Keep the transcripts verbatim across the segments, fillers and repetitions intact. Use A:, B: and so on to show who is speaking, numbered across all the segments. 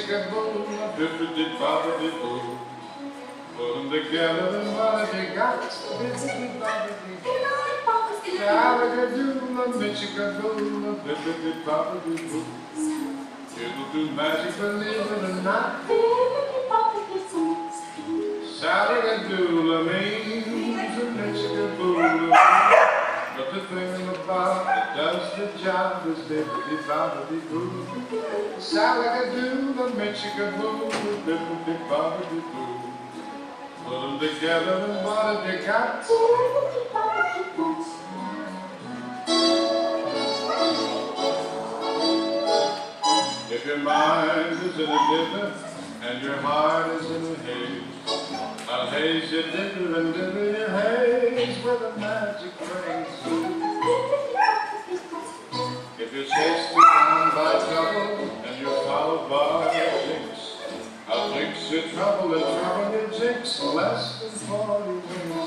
A: chickaboo, bippity boppity boo. Put them together and what have you got? Bippity boppity boo. Shabba-daboo, a chickaboo, a bippity boppity boo. It'll do magic, believe it or not. Shabba-daboo, means a chickaboo. But the thing about it does the job is bippity-boppity-boo. Shabba-daboo, the chickaboo, bippity-boppity-boo. Put them together and what have you got? If your mind is in a dipper and your heart is in a haze, I'll haze your dipper and dipper your haze with a magic phrase. If you're chased down by trouble and you're followed by a jinx, I'll fix your trouble and trouble your jinx in less than forty minutes.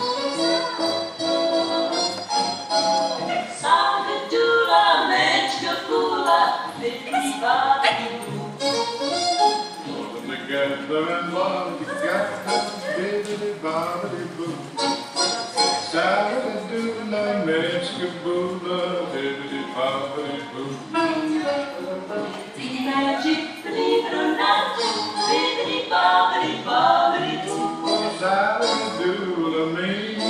B: Sagadoola, Menchkapoola, bippity-boppity-boo.
A: Put them together and what you got? Bippity-boppity-boo. Sagadoola, Menchkapoola, bippity-boppity-boo.
B: Magic, believe it or not, bippity-boppity-boppity-boo.
A: Sagadoola,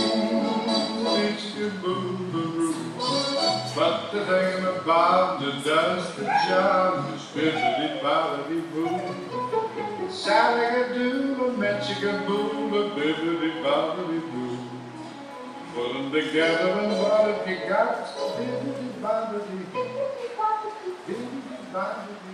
A: Menchkapoola. But the thing about that does the job is bippity-boppity-boo. Shabba-daboo, a bippity-boppity-boo. Put them together and what have you got? Bippity-boppity, bippity-boppity.